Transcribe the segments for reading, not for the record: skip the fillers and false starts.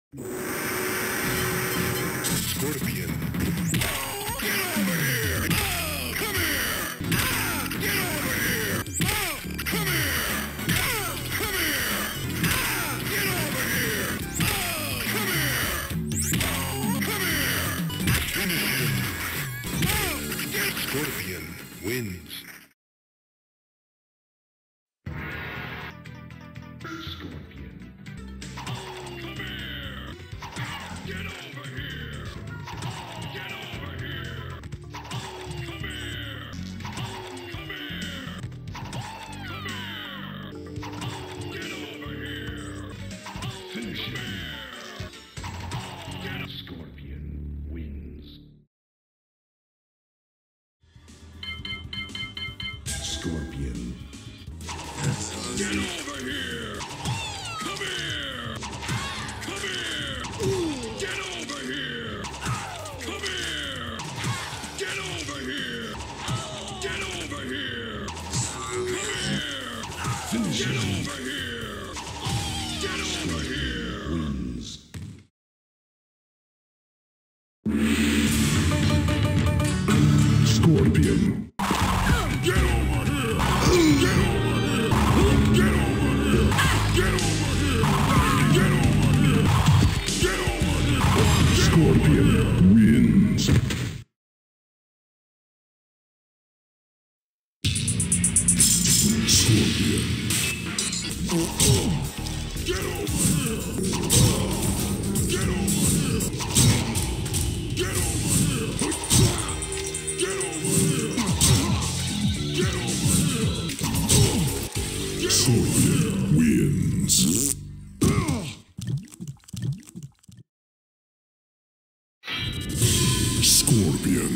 Scorpion. Get over here! Come here! Get over here! Come here! Come here! Get over here! Come here! Come here! Finish him! Scorpion wins. Scorpion. Come here! Get over here! Get over here! Come here! Come here! Come here! Get over here! Finish him! Get a Scorpion wins. Scorpion. Get over here! Come here! Come here! Get over here! Come here! Get over here! Get over here! Come here! Finish Get over here! Get over here! Wins. Scorpion. Get over here! Get over here! Get over here! Get over here! Get over here! Get over here! Scorpion wins. Scorpion. Get over here! Get over here! Get over here! Get over here! Get over here! Scorpion wins. Scorpion.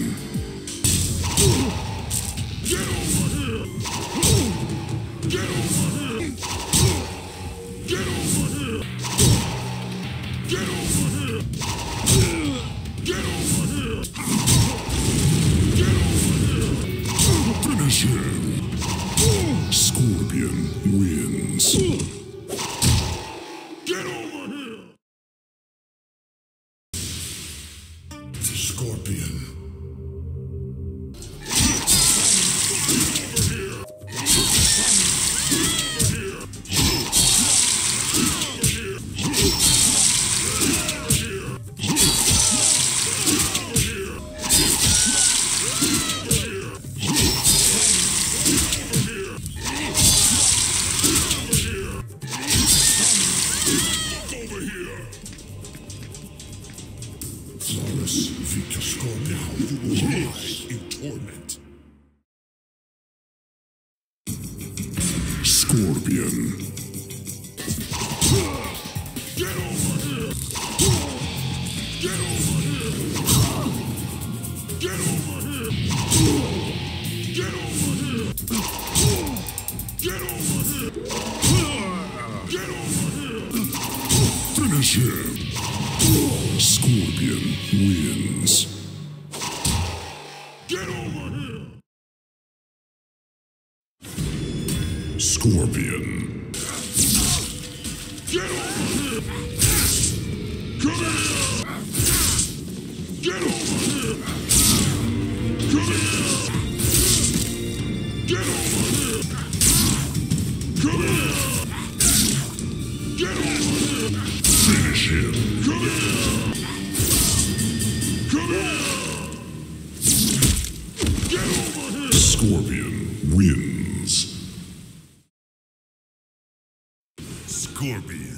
Get over here! Get over here! Get over here! Get over here! Get over here! Get over here! Finish him! Scorpion wins. Get over here! Scorpion. Flawless victor score now. You will lie in torment. Scorpion. Get over here! Get over here! Get over here! Get over here! Get over here! Get over here! Finish him! Scorpion wins. Get over here! Scorpion. Get over here! Come here! Get over here! Come here! Get over here! Come here! Get over here! Finish him! Come here! Come here! Get over here! Scorpion wins. Scorpion.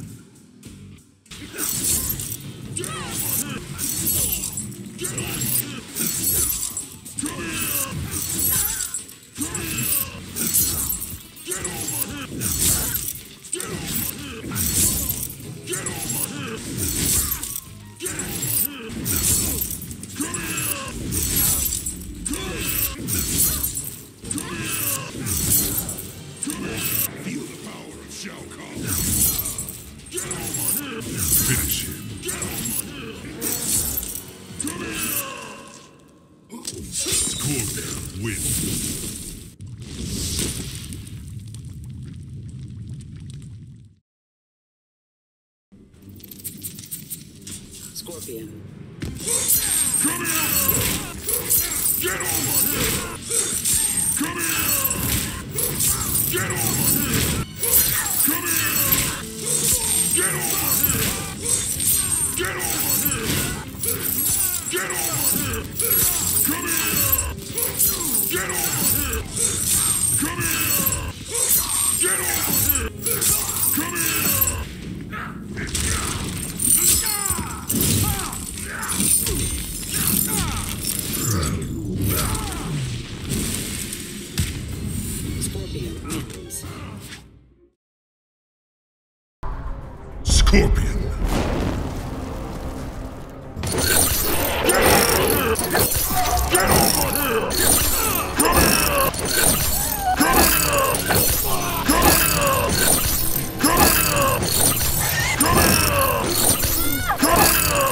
Get over here! Get over here! Come here! Come here! Get over here! Get over here! Get over here! Get over here! Come here! Come here! Come here! Come here! Feel the power of Shao Kahn. Get over here! Finish him! Get over here! Come here! Scorpion wins. Scorpion. Come here! Get over here! Come here! Get over here! Come here! Get over here! Get over here! Get over here! Come here! Get over here! Come here! Get over here! Come here! Scorpion wins. Scorpion. Get over here! Come here! Come here! Come here! Come here! Come here! Come here!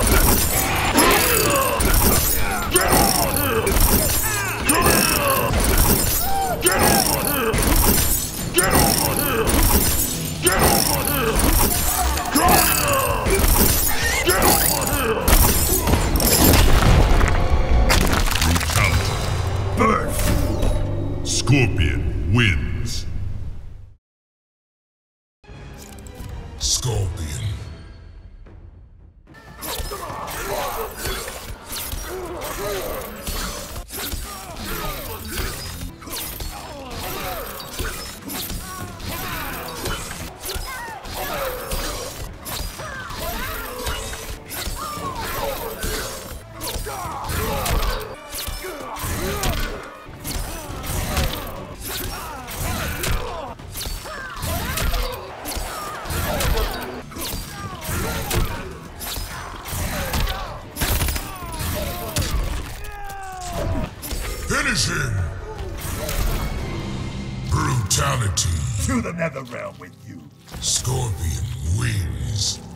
Get over here! Come here! Get over here! Get over here! Get over here! Come here! Get over here! Birth! Scorpion wins. Scorpion. Finish him! Brutality. To the nether realm with you. Scorpion wins.